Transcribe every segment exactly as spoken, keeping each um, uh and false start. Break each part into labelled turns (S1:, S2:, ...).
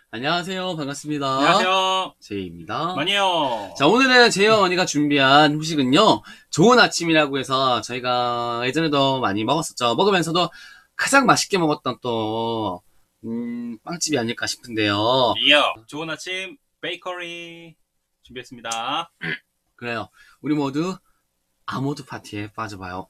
S1: 안녕하세요. 반갑습니다.
S2: 안녕하세요.
S1: 제이입니다.
S2: 많이요.
S1: 자, 오늘은 제이 어머니가 준비한 후식은요, 좋은 아침이라고 해서 저희가 예전에도 많이 먹었었죠. 먹으면서도 가장 맛있게 먹었던 또, 음, 빵집이 아닐까 싶은데요.
S2: 이요. 좋은 아침 베이커리 준비했습니다.
S1: 그래요. 우리 모두 아모드 파티에 빠져봐요.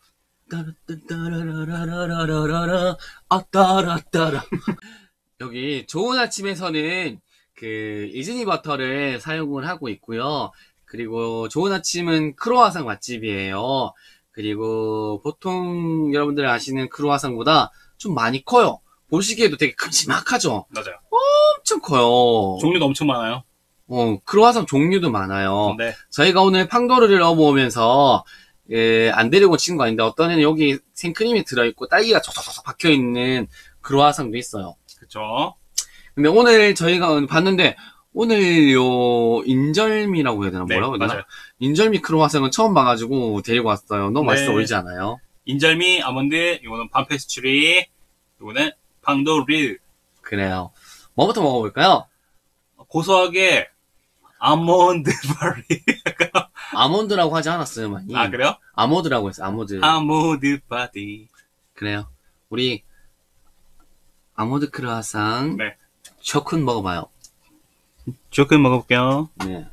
S1: 따라따라라라라라라라, 아, 따라따라. 여기 좋은 아침에서는 그 이즈니 버터를 사용을 하고 있고요. 그리고 좋은 아침은 크로와상 맛집이에요. 그리고 보통 여러분들 아시는 크로와상보다 좀 많이 커요. 보시기에도 되게 큼지막하죠.
S2: 맞아요.
S1: 엄청 커요.
S2: 종류도 엄청 많아요.
S1: 어, 크로와상 종류도 많아요.
S2: 네.
S1: 저희가 오늘 팡도르를 넣어보면서 예, 안 데리고 친 거 아닌데 어떤 애는 여기 생크림이 들어있고 딸기가 촉촉촉 박혀있는 크로와상도 있어요.
S2: 그쵸.
S1: 근데 오늘 저희가 봤는데 오늘 요 인절미라고 해야 되나
S2: 네,
S1: 뭐라고 해야 되나?
S2: 맞아요.
S1: 인절미 크로와상은 처음 봐가지고 데리고 왔어요. 너무
S2: 네.
S1: 맛있어 보이지 않아요?
S2: 인절미, 아몬드, 이거는 밤페스츄리, 이거는 팡도르.
S1: 그래요. 뭐부터 먹어볼까요?
S2: 고소하게 아몬드 바리.
S1: 아몬드라고 하지 않았어요, 많이.
S2: 아, 그래요?
S1: 아모드라고 했어요. 아모드.
S2: 아몬드 바디.
S1: 그래요. 우리 아모드 크로와상
S2: 네.
S1: 쇼큰 먹어봐요.
S2: 조금 먹어볼게요.
S1: 네.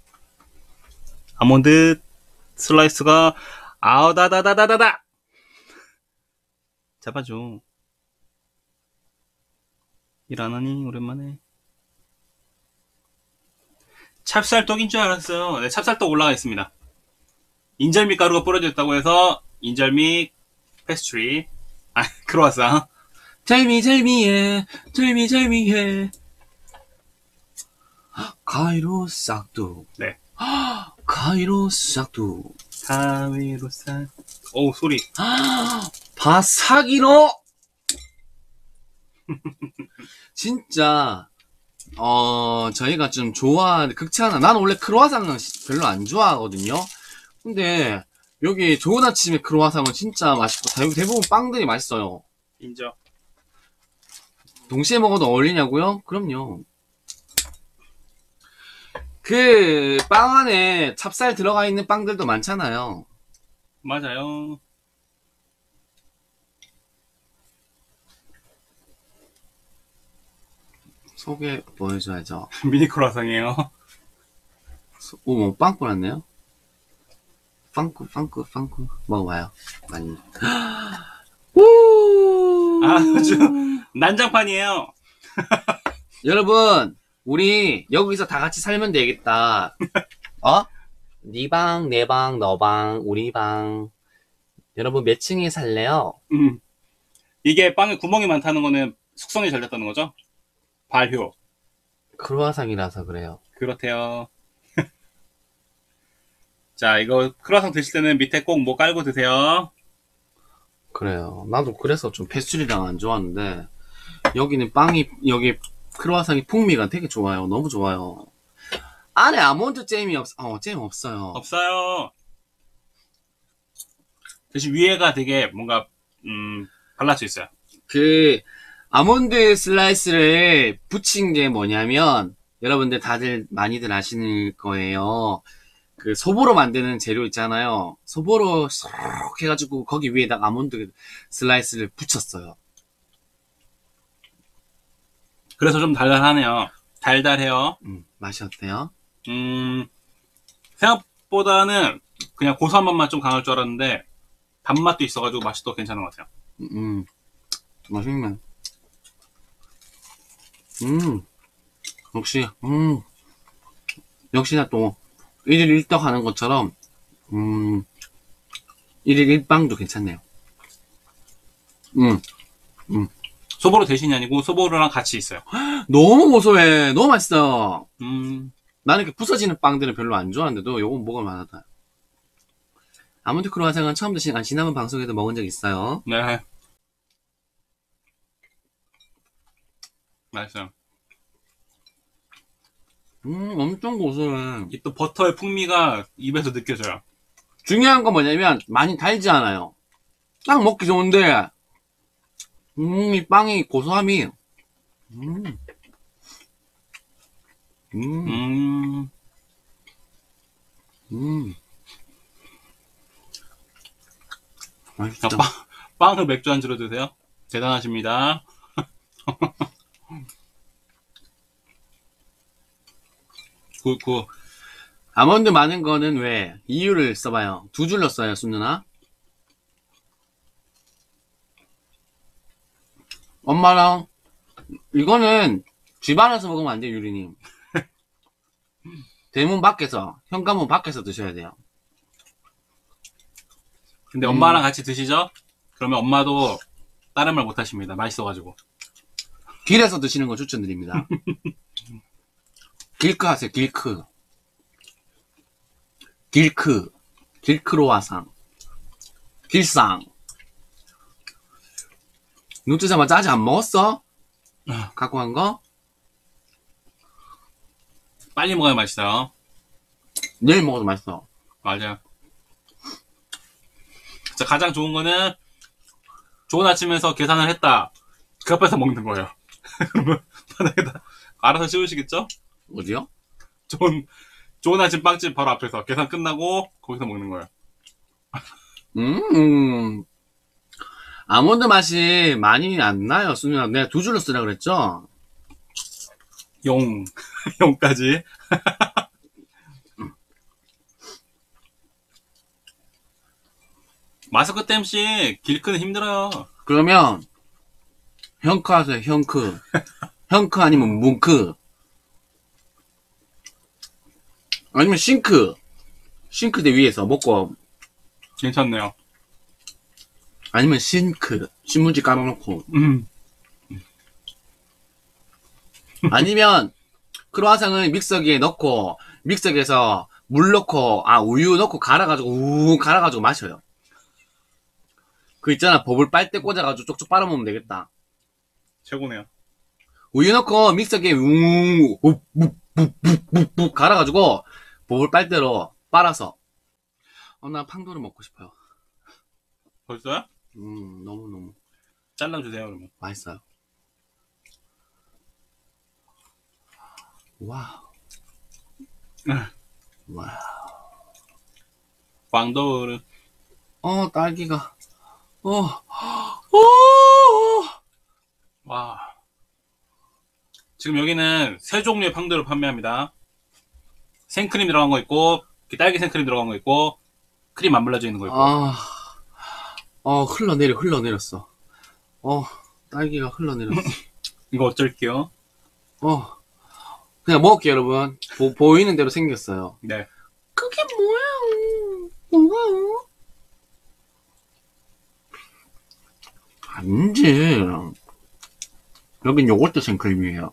S2: 아몬드 슬라이스가 아우다다다다다다. 잡아줘. 일 안 하니 오랜만에. 찹쌀떡인 줄 알았어요. 네, 찹쌀떡 올라가 있습니다. 인절미 가루가 뿌려져 있다고 해서 인절미 페스트리, 아 크로와상.
S1: 절미절미해 절미절미해 가위로 싹둑.
S2: 네.
S1: 가위로 싹둑.
S2: 가위로 싹. 오 소리.
S1: 바사기로. 진짜 어 저희가 좀 좋아하는 극찬한, 나는 원래 크로와상은 별로 안 좋아하거든요. 근데 여기 좋은 아침에 크로와상은 진짜 맛있고 대- 대부분 빵들이 맛있어요.
S2: 인정.
S1: 동시에 먹어도 어울리냐고요? 그럼요. 그 빵 안에 찹쌀 들어가 있는 빵들도 많잖아요.
S2: 맞아요.
S1: 소개 보여줘야죠.
S2: 미니 크로와상이에요.
S1: 오, 뭐 빵꾸 났네요. 빵꾸, 빵꾸, 빵꾸. 먹어봐요. 많이. 우!
S2: 아주 난장판이에요.
S1: 여러분, 우리 여기서 다 같이 살면 되겠다. 어? 네 방, 내 방, 너 방, 우리 방. 여러분 몇 층에 살래요?
S2: 음. 이게 빵에 구멍이 많다는 거는 숙성이 잘 됐다는 거죠? 발효.
S1: 크로와상이라서 그래요.
S2: 그렇대요. 자, 이거 크로와상 드실 때는 밑에 꼭 뭐 깔고 드세요.
S1: 그래요. 나도 그래서 좀 페스츄리랑 안 좋아하는데 여기는 빵이, 여기 크로와상이 풍미가 되게 좋아요. 너무 좋아요. 안에 아몬드 잼이 없, 어, 잼 없어요.
S2: 없어요. 대신 위에가 되게 뭔가 음 발라져 있어요.
S1: 그 아몬드 슬라이스를 붙인 게 뭐냐면 여러분들 다들 많이들 아시는 거예요. 그 소보로 만드는 재료 있잖아요. 소보로 쏙 해가지고 거기 위에다가 아몬드 슬라이스를 붙였어요.
S2: 그래서 좀 달달하네요. 달달해요.
S1: 음, 맛이 어때요?
S2: 음 생각보다는 그냥 고소한 맛만 좀 강할 줄 알았는데 단맛도 있어가지고 맛이 또 괜찮은 것 같아요.
S1: 음, 맛있네. 음, 역시, 음, 역시나 또, 일일 일떡 하는 것처럼, 음, 일일 일빵도 괜찮네요. 음,
S2: 소보로 대신이 아니고 소보로랑 같이 있어요.
S1: 너무 고소해. 너무 맛있어.
S2: 음
S1: 나는 이렇게 부서지는 빵들은 별로 안 좋아하는데도 요건 먹을만 하다. 아몬드 크로와상은 처음 드신, 아, 지난번 방송에도 먹은 적 있어요.
S2: 네. 맛있어요.
S1: 음, 엄청 고소해.
S2: 이 또 버터의 풍미가 입에서 느껴져요.
S1: 중요한 건 뭐냐면, 많이 달지 않아요. 딱 먹기 좋은데, 음, 이 빵이 고소함이, 음, 음,
S2: 음,
S1: 음. 맛있다.
S2: 그냥 빵, 빵을 맥주 안주로 드세요? 대단하십니다. 그, 그,
S1: 아몬드 많은 거는 왜? 이유를 써봐요. 두 줄로 써요, 순 누나. 엄마랑, 이거는 집안에서 먹으면 안 돼요, 유리님. 대문 밖에서, 현관문 밖에서 드셔야 돼요.
S2: 근데
S1: 음.
S2: 엄마랑 같이 드시죠? 그러면 엄마도 다른 말 못 하십니다. 맛있어가지고.
S1: 길에서 드시는 거 추천드립니다. 길크 하세요, 길크. 길크. 길크로와상. 길상. 눈 뜨자마자 아직 안 먹었어? 갖고 간 거?
S2: 빨리 먹어야 맛있어요.
S1: 내일 먹어도 맛있어.
S2: 맞아요. 자, 가장 좋은 거는 좋은 아침에서 계산을 했다. 그 앞에서 먹는 거예요. 그러면 바닥에다 알아서 씌우시겠죠?
S1: 어디요?
S2: 좋은 좋은 아침 빵집 바로 앞에서 계산 끝나고 거기서 먹는 거예요.
S1: 음, 아몬드 맛이 많이 안 나요, 수민아. 내가 두 줄로 쓰라 그랬죠?
S2: 용 용까지. 마스크 땜씨 길크는 힘들어요.
S1: 그러면, 형크 하세요, 형크. 형크 아니면 뭉크. 아니면 싱크. 싱크대 위에서 먹고,
S2: 괜찮네요.
S1: 아니면 싱크. 신문지 깔아놓고.
S2: 음.
S1: 아니면, 크로와상을 믹서기에 넣고, 믹서기에서 물 넣고, 아, 우유 넣고 갈아가지고, 우 갈아가지고 마셔요. 그 있잖아, 버블 빨대 꽂아가지고 쪽쪽 빨아먹으면 되겠다.
S2: 최고네요.
S1: 우유 넣고 믹서기에 웅, 묵묵묵묵묵 갈아가지고 버블 빨대로 빨아서. 어, 나 팡도를 먹고 싶어요.
S2: 벌써요?
S1: 음, 너무너무
S2: 잘라주세요 그러면.
S1: 맛있어요. 와우. 와우.
S2: 광도를.
S1: 어, 딸기가. 어, 어,
S2: 와. 지금 여기는 세 종류의 팡도를 판매합니다. 생크림 들어간 거 있고, 딸기 생크림 들어간 거 있고, 크림 안 발라져 있는 거 있고.
S1: 아, 어, 흘러내려, 흘러내렸어. 어, 딸기가 흘러내렸어.
S2: 이거 어쩔게요.
S1: 어, 그냥 먹을게요, 여러분. 보, 보이는 대로 생겼어요.
S2: 네.
S1: 그게 뭐야? 뭐가요? 아니지. 여긴 요거트 생크림이에요.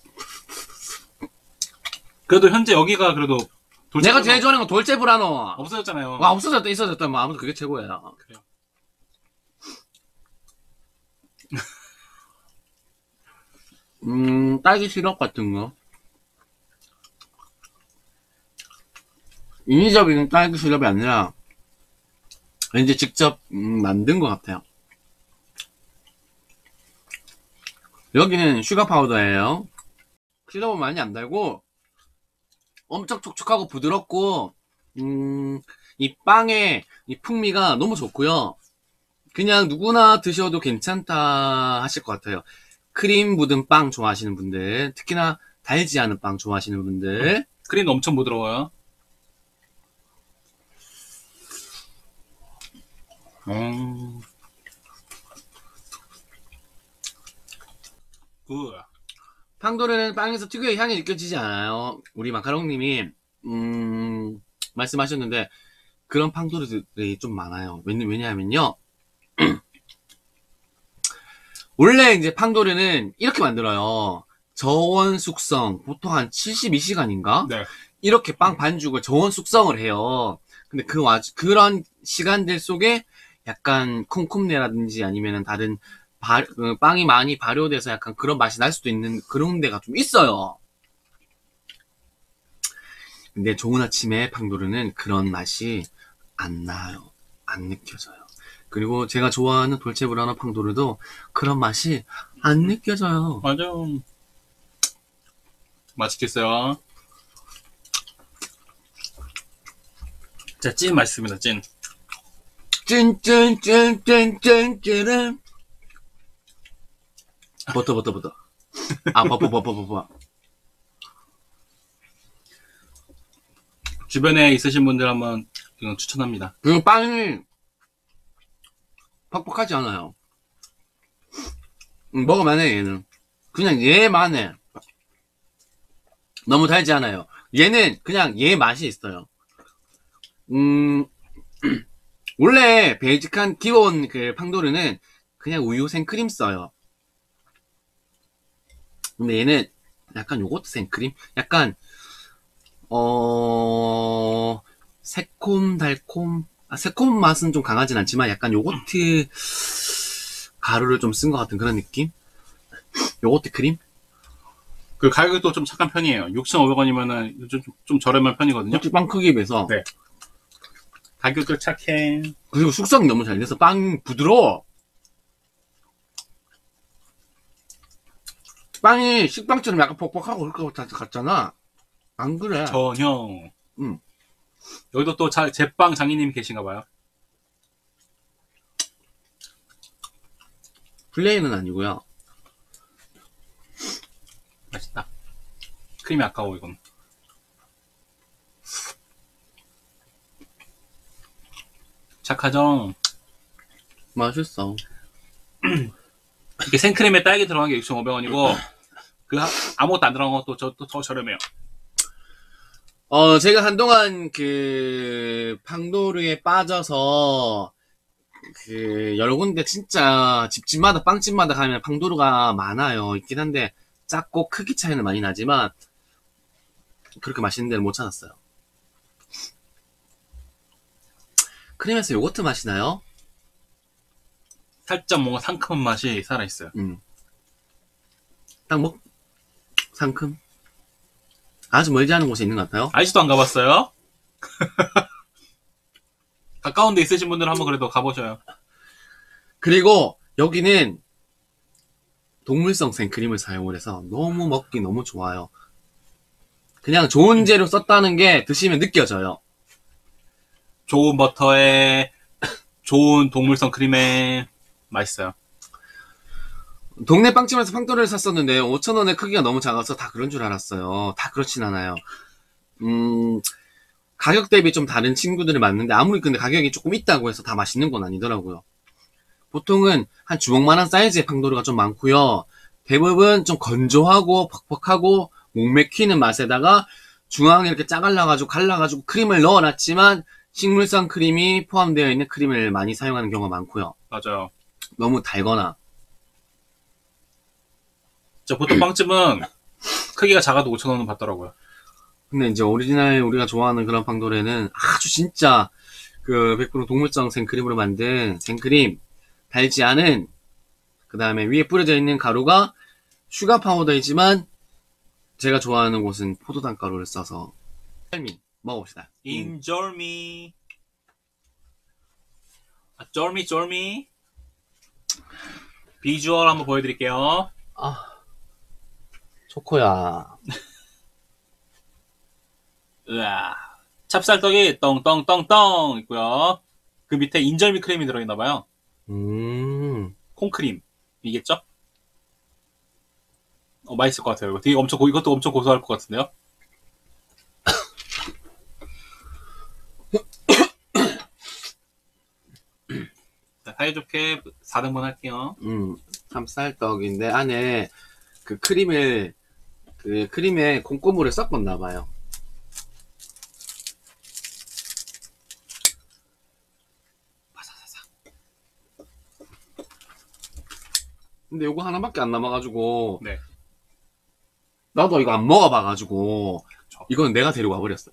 S2: 그래도 현재 여기가 그래도 돌체
S1: 내가 제일 좋아하는 건 돌체브라노.
S2: 없어졌잖아요.
S1: 와, 없어졌다, 있어졌다. 뭐, 아무튼 그게 최고야.
S2: 그래요.
S1: 음, 딸기 시럽 같은 거. 인위적인 딸기 시럽이 아니라, 왠지 직접, 음, 만든 것 같아요. 여기는 슈가 파우더예요. 시럽은 많이 안 달고, 엄청 촉촉하고 부드럽고, 음, 이 빵의 이 풍미가 너무 좋고요. 그냥 누구나 드셔도 괜찮다 하실 것 같아요. 크림 묻은 빵 좋아하시는 분들, 특히나 달지 않은 빵 좋아하시는 분들.
S2: 크림도 엄청 부드러워요. 음. 굿.
S1: 팡도르는 빵에서 특유의 향이 느껴지지 않아요. 우리 마카롱님이 음, 말씀하셨는데 그런 팡도르들이 좀 많아요. 왜냐, 왜냐하면요. 원래 이제 팡도르는 이렇게 만들어요. 저온 숙성 보통 한 칠십이 시간인가?
S2: 네.
S1: 이렇게 빵 반죽을 저온 숙성을 해요. 근데 그 와, 그런 시간들 속에 약간 콩콩내라든지 아니면은 다른 바, 그 빵이 많이 발효돼서 약간 그런 맛이 날 수도 있는 그런 데가 좀 있어요. 근데 좋은 아침에 팡도르는 그런 맛이 안 나요. 안 느껴져요. 그리고 제가 좋아하는 돌체브라나 팡도르도 그런 맛이 안 느껴져요.
S2: 맞아. 맛있겠어요. 진짜 찐 맛있습니다, 찐.
S1: 찐찐찐찐찐찐 버터 버터 버터. 아 버터 버터 버터.
S2: 주변에 있으신 분들 한번 이건 추천합니다.
S1: 그리고 빵이 퍽퍽하지 않아요. 음, 먹을만해 얘는. 그냥 얘만해. 너무 달지 않아요. 얘는 그냥 얘 맛이 있어요. 음 원래 베이직한 기본 그 팡도르는 그냥 우유 생크림 써요. 근데 얘는 약간 요거트 생크림? 약간 어 새콤 달콤 아, 새콤 맛은 좀 강하진 않지만 약간 요거트 가루를 좀 쓴 것 같은 그런 느낌? 요거트 크림?
S2: 그 가격도 좀 착한 편이에요. 육천오백 원이면은 좀, 좀 저렴한 편이거든요.
S1: 솔직히 빵 크기에 비해서.
S2: 네. 가격도 착해.
S1: 그리고 숙성이 너무 잘 돼서 빵 부드러워. 빵이 식빵처럼 약간 퍽퍽하고 그럴 것 같잖아. 안 그래.
S2: 전혀.
S1: 응.
S2: 여기도 또 자, 제빵 장인님이 계신가봐요.
S1: 플레이는 아니고요.
S2: 맛있다. 크림이 아까워, 이건. 착하죠?
S1: 맛있어.
S2: 이게 생크림에 딸기 들어간 게 육천오백 원이고, 그, 아무것도 안 들어간 것도 저, 또 더 저렴해요.
S1: 어, 제가 한동안 그, 팡도르에 빠져서, 그, 여러 군데 진짜 집집마다, 빵집마다 가면 팡도르가 많아요. 있긴 한데, 작고 크기 차이는 많이 나지만, 그렇게 맛있는 데는 못 찾았어요. 크림에서 요거트 맛이 나요?
S2: 살짝 뭔가 상큼한 맛이 살아있어요.
S1: 음. 딱 먹, 상큼? 아주 멀지 않은 곳에 있는 것 같아요.
S2: 아직도 안 가봤어요? 가까운 데 있으신 분들은 한번 그래도 가보셔요.
S1: 그리고 여기는 동물성 생크림을 사용을 해서 너무 먹기 너무 좋아요. 그냥 좋은 재료 썼다는 게 드시면 느껴져요.
S2: 좋은 버터에 좋은 동물성 크림에 맛있어요.
S1: 동네 빵집에서 팡도르를 샀었는데 오천 원의 크기가 너무 작아서 다 그런 줄 알았어요. 다 그렇진 않아요. 음, 가격 대비 좀 다른 친구들을 만났는데 아무리 근데 가격이 조금 있다고 해서 다 맛있는 건 아니더라고요. 보통은 한 주먹만한 사이즈의 팡도르가 좀 많고요. 대부분 좀 건조하고 퍽퍽하고 목 맥히는 맛에다가 중앙에 이렇게 짜갈라가지고 갈라가지고 크림을 넣어놨지만 식물성 크림이 포함되어 있는 크림을 많이 사용하는 경우가 많고요.
S2: 맞아요.
S1: 너무 달거나.
S2: 저 보통 빵집은 크기가 작아도 오천 원은 받더라고요.
S1: 근데 이제 오리지널 우리가 좋아하는 그런 팡도르는 아주 진짜 그 백 퍼센트 동물성 생크림으로 만든 생크림, 달지 않은, 그 다음에 위에 뿌려져 있는 가루가 슈가 파우더이지만 제가 좋아하는 곳은 포도당 가루를 써서 먹어봅시다.
S2: 인절미. 아, 쫄미 쫄미. 비주얼 한번 보여드릴게요.
S1: 아, 초코야.
S2: 으아. 찹쌀떡이 떵떵떵떵 있고요. 그 밑에 인절미 크림이 들어있나봐요.
S1: 음,
S2: 콩크림이겠죠? 어, 맛있을 것 같아요. 이거 되게 엄청 고, 이것도 엄청 고소할 것 같은데요? 자, 사이좋게 사 등분 할게요.
S1: 음, 찹쌀떡인데 안에 그 크림을, 그 크림에 콩고물을 섞었나봐요. 근데 요거 하나밖에 안 남아가지고
S2: 네.
S1: 나도 이거 안 먹어봐가지고
S2: 저.
S1: 이거는 내가 데리고 와버렸어.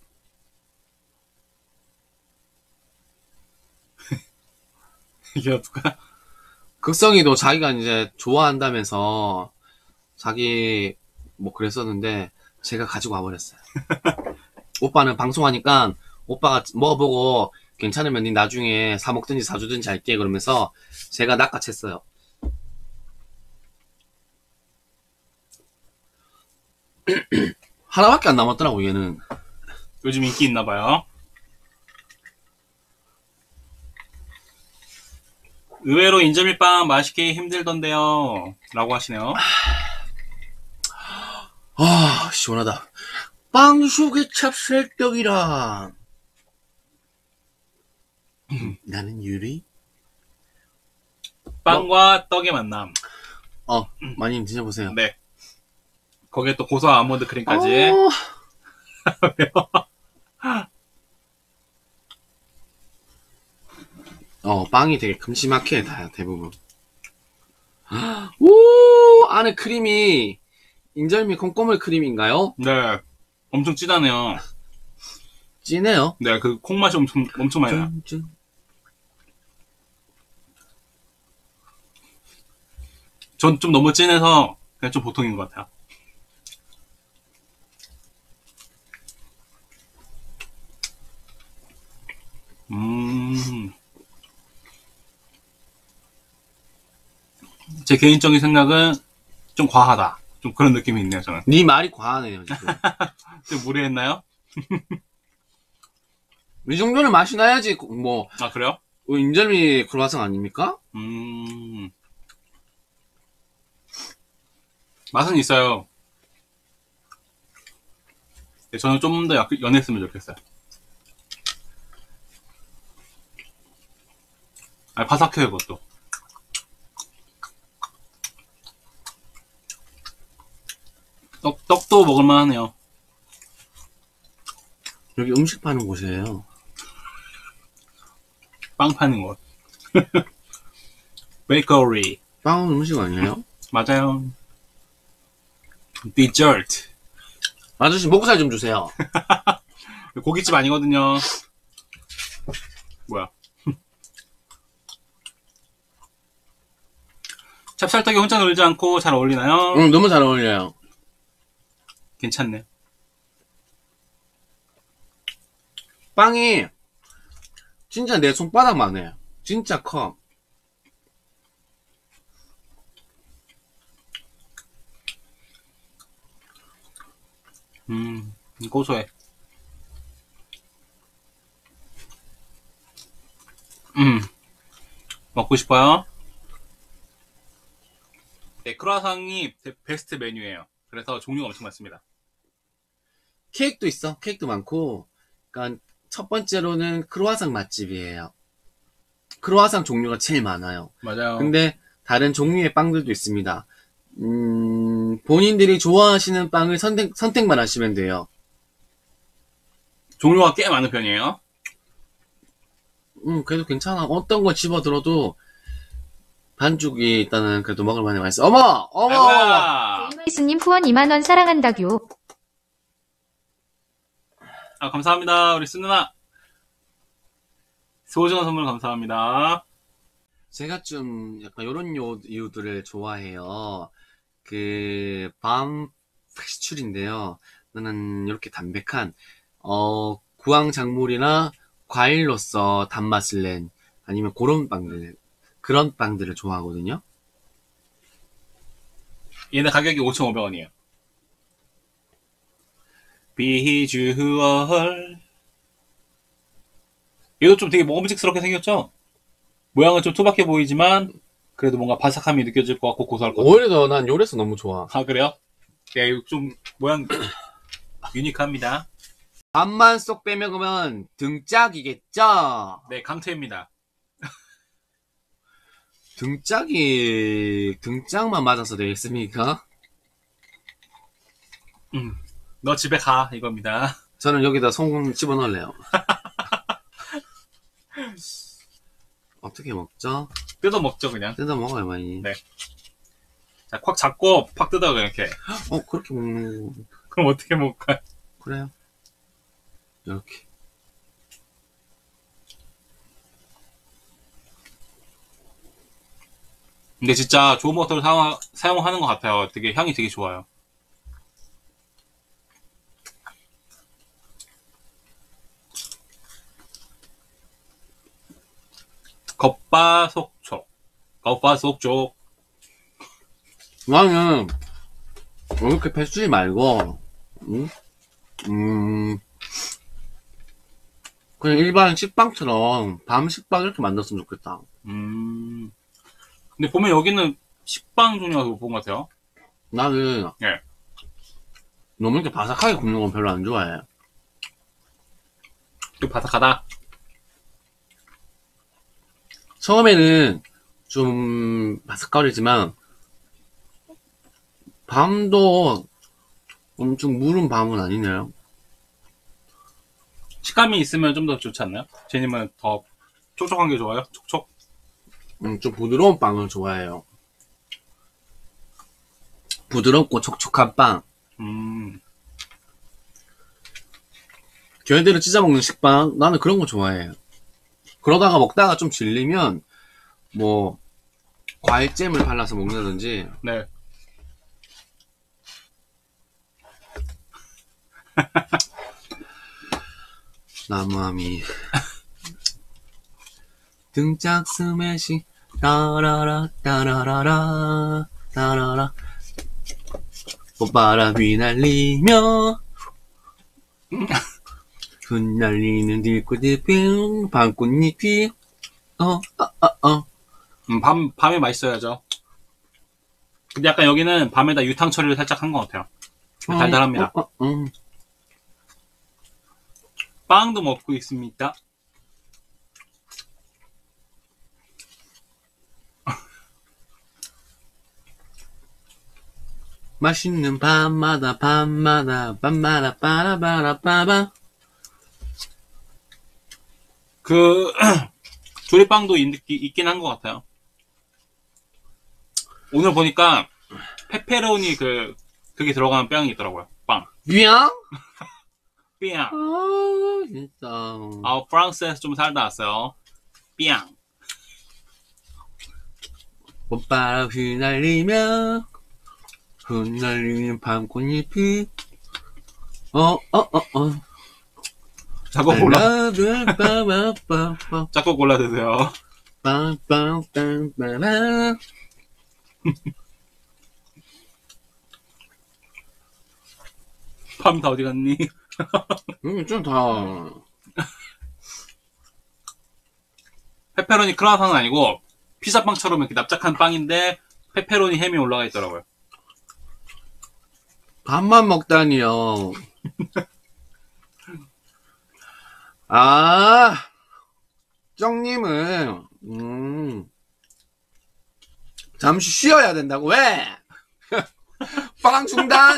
S2: 이게 어떨까?
S1: 극성이도 자기가 이제 좋아한다면서 자기 뭐 그랬었는데 제가 가지고 와버렸어요. 오빠는 방송하니까 오빠가 먹어보고 괜찮으면 니 나중에 사 먹든지 사주든지 할게 그러면서 제가 낚아챘어요. 하나밖에 안 남았더라고 얘는.
S2: 요즘 인기 있나봐요. 의외로 인절미빵 맛있기 힘들던데요. 라고 하시네요.
S1: 아, 시원하다. 빵 속에 찹쌀떡이라. 음, 나는 유리?
S2: 빵과 떡의 만남.
S1: 어, 많이 드셔보세요.
S2: 네. 거기에 또 고소한 아몬드 크림까지.
S1: 어, 어, 빵이 되게 큼지막해, 다, 대부분. 오, 안에 크림이, 인절미 콩고물 크림인가요?
S2: 네. 엄청 진하네요.
S1: 진해요.
S2: 네, 그 콩맛이 엄청, 엄청 많이 나요.
S1: 짠, 짠.
S2: 전 좀 너무 진해서 그냥 좀 보통인 것 같아요. 음. 제 개인적인 생각은 좀 과하다. 좀 그런 느낌이 있네요, 저는.
S1: 네 말이 과하네요, 지금.
S2: 좀 무리했나요?
S1: 이 정도는 맛이 나야지, 뭐,
S2: 아, 그래요?
S1: 인절미 크로와상 아닙니까?
S2: 음. 맛은 있어요. 네, 저는 좀 더 연했으면 좋겠어요. 아, 바삭해요, 그것도. 떡, 떡도 먹을만 하네요.
S1: 여기 음식 파는 곳이에요.
S2: 빵 파는 곳. 베이커리.
S1: 빵은 음식 아니에요?
S2: 맞아요. 디저트.
S1: 아저씨, 목살 좀 주세요.
S2: 고깃집 아니거든요. 뭐야. 찹쌀떡이 혼자 놀지 않고 잘 어울리나요?
S1: 응, 너무 잘 어울려요.
S2: 괜찮네.
S1: 빵이, 진짜 내 손바닥만 해요. 진짜 커.
S2: 음, 고소해. 음, 먹고 싶어요? 네, 크루아상이 베스트 메뉴예요. 그래서 종류가 엄청 많습니다.
S1: 케이크도 있어. 케이크도 많고. 그러니까 첫 번째로는 크로와상 맛집이에요. 크로와상 종류가 제일 많아요.
S2: 맞아요.
S1: 근데 다른 종류의 빵들도 있습니다. 음, 본인들이 좋아하시는 빵을 선택, 선택만 하시면 돼요.
S2: 종류가 꽤 많은 편이에요.
S1: 음, 그래도 괜찮아. 어떤 거 집어들어도 반죽이 일단은 그래도 먹을 만해 맛있어. 어머! 어머! 어머!
S3: 제이마이스님 후원 이만 원 사랑한다교.
S2: 아, 감사합니다. 우리 쓴누나. 소중한 선물 감사합니다.
S1: 제가 좀 약간 요런 요, 이유들을 좋아해요. 그, 밤 텍스처인데요. 나는 이렇게 담백한, 어, 구황작물이나 과일로서 단맛을 낸, 아니면 그런 빵들, 그런 빵들을 좋아하거든요.
S2: 얘네 가격이 오천오백 원이에요. 비주얼. 얘도 좀 되게 먹음직스럽게 생겼죠? 모양은 좀 투박해 보이지만 그래도 뭔가 바삭함이 느껴질 것 같고 고소할 것 같아요.
S1: 오히려 더 난 요래서 너무 좋아.
S2: 아, 그래요? 네, 이거 좀 모양 유니크합니다.
S1: 밥만 쏙 빼먹으면 등짝이겠죠?
S2: 네, 강퇴입니다.
S1: 등짝이, 등짝만 맞아서 되겠습니까?
S2: 음, 너 집에 가 이겁니다.
S1: 저는 여기다 소금 집어넣을래요. 어떻게 먹죠?
S2: 뜯어 먹죠 그냥.
S1: 뜯어 먹어요, 많이.
S2: 네. 자, 콱 잡고 팍 뜯어 이렇게.
S1: 어, 그렇게 먹는 거.
S2: 그럼 어떻게 먹을까요?
S1: 그래요. 이렇게.
S2: 근데 진짜 좋은 버터를 사용, 사용하는 것 같아요. 되게 향이 되게 좋아요. 겉바속촉. 겉바속촉.
S1: 나는, 이렇게 패주지 말고, 음, 음, 그냥 일반 식빵처럼 밤 식빵 이렇게 만들었으면 좋겠다.
S2: 음. 근데 보면 여기는 식빵 종류가 본 것 같아요.
S1: 나는
S2: 예.
S1: 너무 이렇게 바삭하게 굽는 건 별로 안 좋아해.
S2: 좀 바삭하다.
S1: 처음에는 좀 바삭거리지만 밤도 엄청 무른 밤은 아니네요.
S2: 식감이 있으면 좀 더 좋지 않나요? 제님은 더 촉촉한 게 좋아요? 촉촉?
S1: 음, 좀 부드러운 빵을 좋아해요. 부드럽고 촉촉한 빵.
S2: 음.
S1: 걔네들은 찢어 먹는 식빵. 나는 그런 거 좋아해. 그러다가 먹다가 좀 질리면 뭐 과일잼을 발라서 먹는다든지.
S2: 네.
S1: 나무아미 등짝 스매시 따라라 따라라라 따라라 꽃바람 휘날리며 흩날리는 딜꽃잎 밤꽃잎이 어어어어
S2: 음, 밤, 밤에 맛있어야죠. 근데 약간 여기는 밤에다 유탕 처리를 살짝 한 것 같아요. 달달합니다.
S1: 어, 어, 어, 음.
S2: 빵도 먹고 있습니다.
S1: 맛있는 밤마다 밤마다 밤마다 빠라바라빠바.
S2: 그, 조리빵도 있, 있긴 한 것 같아요. 오늘 보니까 페페로니 그, 그게 들어가는 빵이 있더라고요. 빵.
S1: 뿅?
S2: 삐앙.
S1: 아 진짜.
S2: 아, 프랑스에서 좀 살다 왔어요. 삐앙.
S1: 꽃바람 휘날리며 흩날리는 밤꽃잎이 어어어어
S2: 자꾸 골라,
S1: 빠바바바바
S2: 자꾸 골라 드세요.
S1: 빰빰빰빰빰.
S2: 밤 다 어디 갔니?
S1: 음, 좀 다.
S2: 페페로니 크루아상은 아니고, 피자빵처럼 이렇게 납작한 빵인데, 페페로니 햄이 올라가 있더라고요.
S1: 밥만 먹다니요. 아, 쩡님은, 음, 잠시 쉬어야 된다고. 왜? 빵 중단?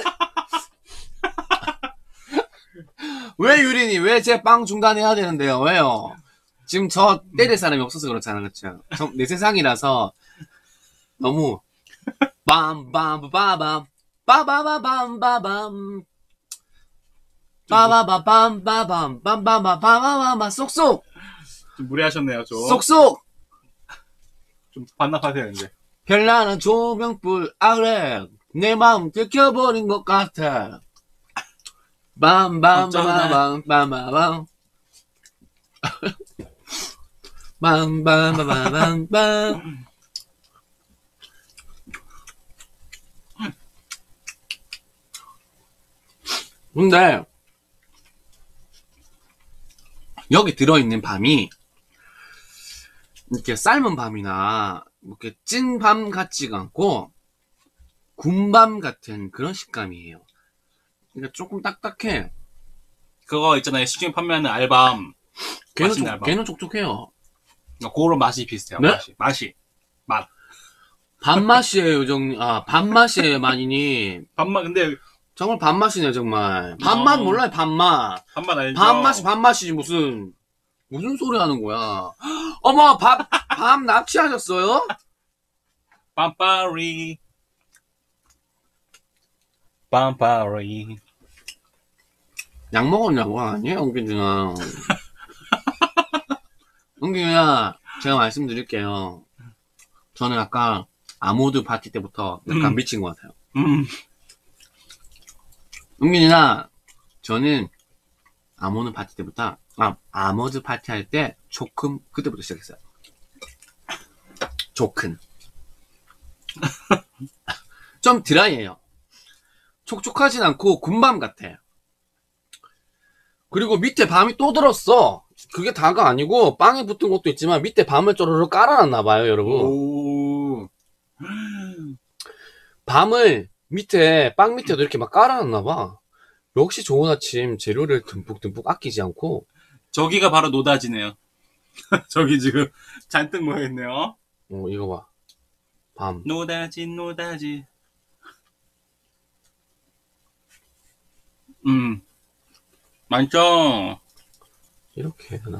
S1: 왜 유린이, 왜 제 빵 중단해야 되는데요? 왜요? 지금 저 때릴 사람이 없어서 그렇잖아, 그쵸? 저, 내 세상이라서 너무, 빰빰빠밤, 빠바바밤바밤, 빠바바밤바밤, 빰빰바바바밤, 쏙쏙!
S2: 좀 무리하셨네요, 좀.
S1: 쏙쏙!
S2: 좀 반납하세요, 이제.
S1: 별나는 조명불 아래 내 마음 들켜버린 것 같아. 빰빰빰빰빰빰빰 빰빰빰빰빰. 근데 여기 들어있는 밤이 이렇게 삶은 밤이나 이렇게 찐 밤 같지가 않고 군밤 같은 그런 식감이에요. 그러니까 조금 딱딱해.
S2: 그거 있잖아요, 시중에 판매하는 알밤.
S1: 걔는,
S2: 맛있는
S1: 촉,
S2: 알밤.
S1: 걔는 촉촉해요.
S2: 그거랑 맛이 비슷해요,
S1: 네?
S2: 맛이. 맛이. 맛.
S1: 밥맛이에요, 정, 아, 밥맛이에요, 많이니.
S2: 밥맛, 근데,
S1: 정말 밥맛이네요, 정말. 밥맛
S2: 어.
S1: 몰라요, 밥맛.
S2: 밥맛 알죠?
S1: 밥맛이 밥맛이지, 무슨. 무슨 소리 하는 거야. 어머, 밥, 밥 납치하셨어요?
S2: 빰빠리. 빰빠리.
S1: 약 먹었냐고, 아니에요, 엉기준아. 엉기준아, 제가 말씀드릴게요. 저는 아까 아모드 파티 때부터 약간
S2: 음.
S1: 미친 것 같아요.
S2: 음.
S1: 엉기준아, 저는 아모드 파티 때부터, 아, 아모드 파티 할 때, 조금, 그때부터 시작했어요. 조큰. 좀 드라이해요. 촉촉하진 않고 군밤 같아. 그리고 밑에 밤이 또 들었어. 그게 다가 아니고 빵에 붙은 것도 있지만 밑에 밤을 쪼르르 깔아놨나 봐요, 여러분.
S2: 오.
S1: 밤을 밑에 빵 밑에도 이렇게 막 깔아놨나 봐. 역시 좋은 아침 재료를 듬뿍듬뿍 아끼지 않고.
S2: 저기가 바로 노다지네요. 저기 지금 잔뜩 모여있네요.
S1: 어, 이거 봐. 밤.
S2: 노다지, 노다지. 음. 맛있죠?
S1: 이렇게 해야 되나?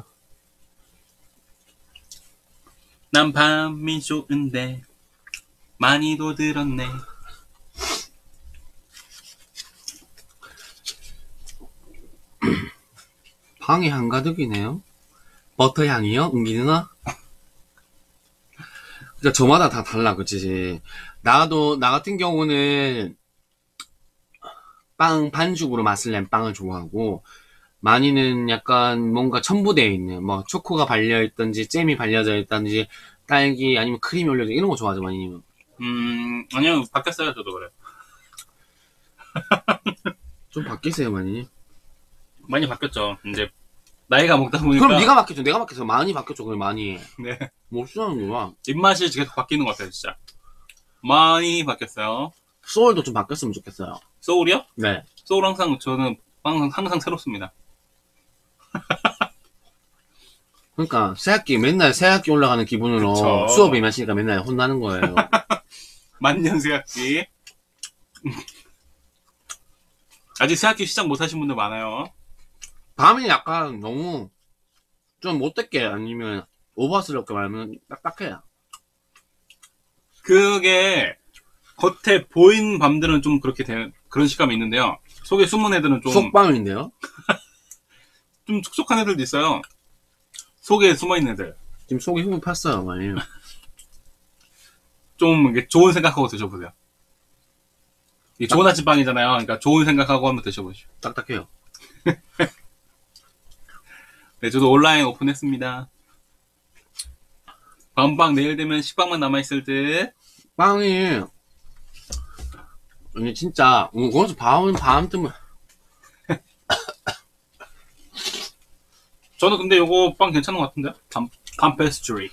S2: 난 밤이 좋은데, 많이도 들었네.
S1: 빵이 한가득이네요. 버터 향이요? 은기 누나? 그러니까 저마다 다 달라, 그치? 나도, 나 같은 경우는 빵 반죽으로 맛을 낸 빵을 좋아하고, 많이는 약간 뭔가 첨부되어 있는, 뭐, 초코가 발려있던지, 잼이 발려져 있던지, 딸기, 아니면 크림이 올려져 이런 거 좋아하죠, 많이는.
S2: 음, 아니요, 바뀌었어요, 저도 그래.
S1: 좀 바뀌세요, 많이.
S2: 많이 바뀌었죠. 이제, 나이가 먹다 보니까.
S1: 그럼 네가 바뀌었죠, 내가 바뀌었어. 많이 바뀌었죠, 그럼 많이.
S2: 네.
S1: 뭐, 쓰는구나.
S2: 입맛이 계속 바뀌는 것 같아요, 진짜. 많이 바뀌었어요.
S1: 소울도 좀 바뀌었으면 좋겠어요.
S2: 소울이요?
S1: 네.
S2: 소울 항상, 저는 항상, 항상 새롭습니다.
S1: 그러니까 새학기 맨날 새학기 올라가는 기분으로
S2: 그쵸.
S1: 수업이 임하시니까 맨날 혼나는 거예요.
S2: 만년 새학기. 아직 새학기 시작 못하신 분들 많아요.
S1: 밤이 약간 너무 좀 못됐게 아니면 오버스럽게 말하면 딱딱해요.
S2: 그게 겉에 보이는 밤들은 좀 그렇게 되는 그런 식감이 있는데요. 속에 숨은 애들은 좀,
S1: 속밤인데요.
S2: 좀 촉촉한 애들도 있어요. 속에 숨어있는 애들.
S1: 지금 속이 흠을 팠어요, 많이.
S2: 좀 이게 좋은 생각하고 드셔보세요. 이게 좋은 아침빵이잖아요. 그러니까 좋은 생각하고 한번 드셔보시죠.
S1: 딱딱해요.
S2: 네, 저도 온라인 오픈했습니다. 밤빵 내일 되면 식빵만 남아있을 듯.
S1: 빵이 아니 진짜 어, 거기서 밤은 밤 뜨면
S2: 저는 근데 요거 빵 괜찮은 것 같은데? 밤, 밤 페스트리.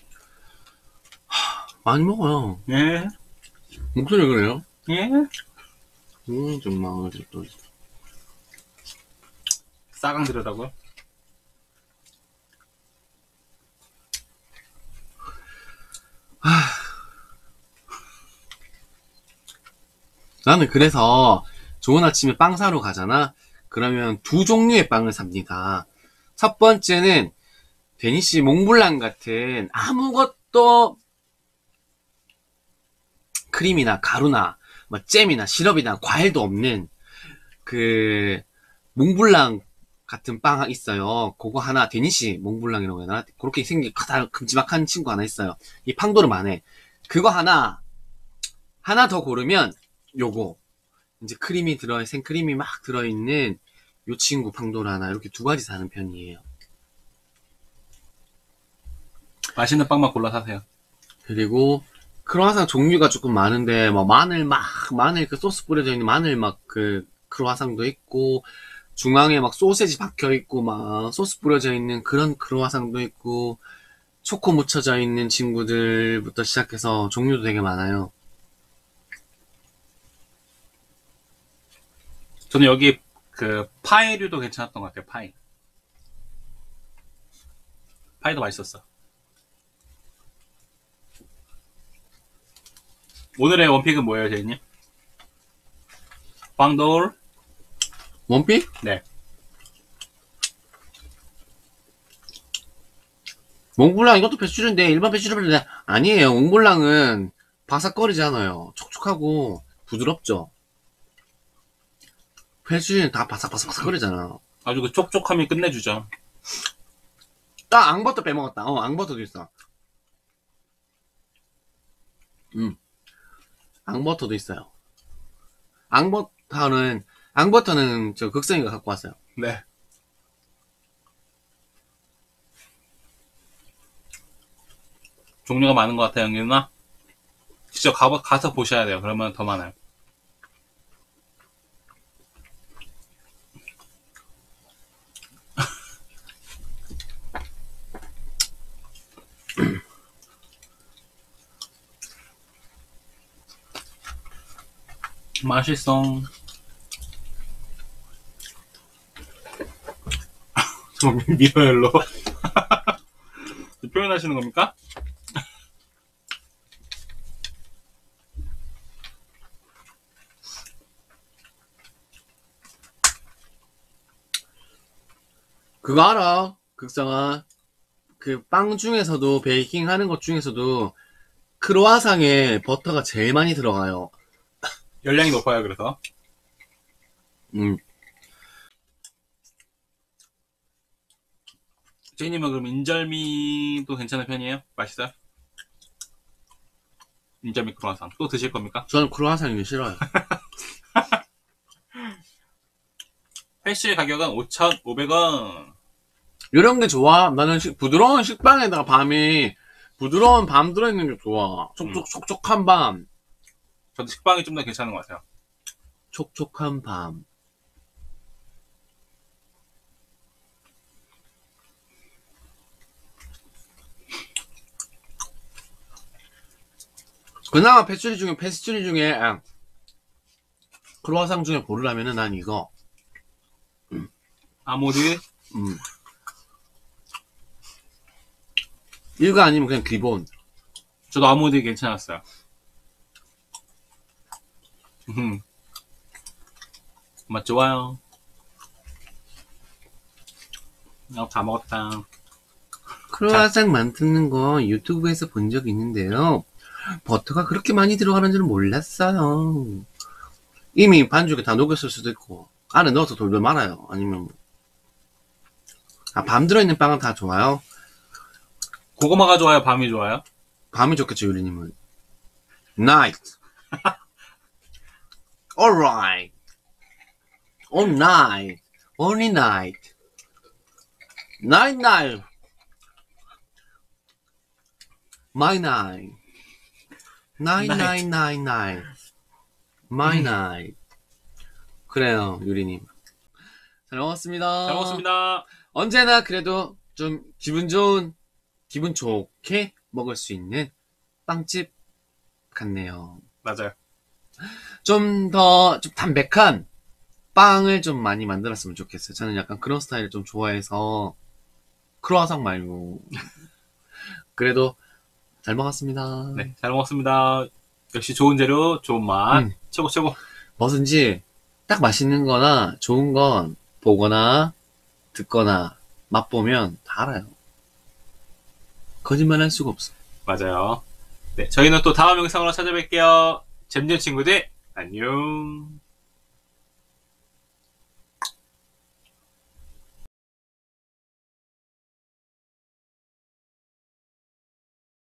S1: 많이 먹어요.
S2: 예.
S1: 목소리 그래요?
S2: 예.
S1: 음 정말 또
S2: 싸강 들여다고요?
S1: 나는 그래서 좋은 아침에 빵 사러 가잖아. 그러면 두 종류의 빵을 삽니다. 첫 번째는 데니시 몽블랑 같은 아무것도 크림이나 가루나 뭐 잼이나 시럽이나 과일도 없는 그 몽블랑 같은 빵 있어요. 그거 하나 데니시 몽블랑이라고 해야 되나? 그렇게 생긴 크다 큼지막한 친구 하나 있어요. 이 팡도르만에 그거 하나 하나 더 고르면 요거 이제 크림이 들어 생크림이 막 들어있는 요 친구 팡도르 하나 이렇게 두 가지 사는 편이에요.
S2: 맛있는 빵만 골라 사세요.
S1: 그리고 크로와상 종류가 조금 많은데 뭐 마늘 막 마늘 그 소스 뿌려져 있는 마늘 막 그 크로와상도 있고 중앙에 막 소세지 박혀 있고 막 소스 뿌려져 있는 그런 크로와상도 있고 초코 묻혀져 있는 친구들부터 시작해서 종류도 되게 많아요.
S2: 저는 여기 그 파이류도 괜찮았던 것 같아요. 파이. 파이도 맛있었어. 오늘의 원픽은 뭐예요, 제이님? 빵돌?
S1: 원픽?
S2: 네.
S1: 몽블랑 이것도 배추인데 일반 배추인데 아니에요. 몽블랑은 바삭거리지 않아요. 촉촉하고 부드럽죠. 배추는 다 바삭바삭바삭거리잖아.
S2: 아주 그 촉촉함이 끝내주죠.
S1: 딱 앙버터 빼먹었다. 어, 앙버터도 있어. 음, 앙버터도 있어요. 앙버터는 앙버터는 저 극성이가 갖고 왔어요.
S2: 네. 종류가 많은 것 같아요, 형님 누나. 직접 가, 가서 보셔야 돼요. 그러면 더 많아요. 맛있어. 저 미러열로 표현하시는 겁니까?
S1: 그거 알아? 극성아. 그 빵 중에서도, 베이킹 하는 것 중에서도, 크로아상에 버터가 제일 많이 들어가요.
S2: 열량이 높아요, 그래서.
S1: 음.
S2: 제이님은 그럼 인절미도 괜찮은 편이에요? 맛있어요? 인절미 크로와상 또 드실 겁니까?
S1: 저는 크로아상이 싫어요.
S2: 패시의 가격은 오천오백 원.
S1: 이런 게 좋아. 나는 식- 부드러운 식빵에다가 밤이, 부드러운 밤 들어있는 게 좋아. 촉촉, 촉촉한 밤.
S2: 저도 식빵이 좀 더 괜찮은 것 같아요.
S1: 촉촉한 밤. 그나마 패스츄리 중에, 패스츄리 중에, 아, 크로아상 중에 고르라면은 난 이거.
S2: 아모드.
S1: 음. 이거 아니면 그냥 기본.
S2: 저도 아모드 괜찮았어요. 음. 맛 좋아요. 어, 다 먹었다.
S1: 크로아상 만드는 거 유튜브에서 본 적이 있는데요. 버터가 그렇게 많이 들어가는 줄은 몰랐어요. 이미 반죽에 다 녹였을 수도 있고, 안에 넣어서 돌돌 말아요. 아니면, 아, 밤 들어있는 빵은 다 좋아요?
S2: 고구마가 좋아요? 밤이 좋아요?
S1: 밤이 좋겠죠, 유리님은. Night. Alright. All night. Only night. Night, night. My night. Night, night, night, night. My night. 그래요, 유리님. 잘 먹었습니다.
S2: 잘 먹었습니다.
S1: 언제나 그래도 좀 기분 좋은, 기분 좋게 먹을 수 있는 빵집 같네요.
S2: 맞아요.
S1: 좀 더, 좀 담백한 빵을 좀 많이 만들었으면 좋겠어요. 저는 약간 그런 스타일을 좀 좋아해서, 크로아상 말고. 그래도 잘 먹었습니다.
S2: 네, 잘 먹었습니다. 역시 좋은 재료, 좋은 맛.
S1: 음.
S2: 최고, 최고.
S1: 뭐든지 딱 맛있는 거나 좋은 건 보거나 듣거나 맛보면 다 알아요. 거짓말 할 수가 없어.
S2: 맞아요. 네, 저희는 또 다음 영상으로 찾아뵐게요. 잼잼 친구들, 안녕.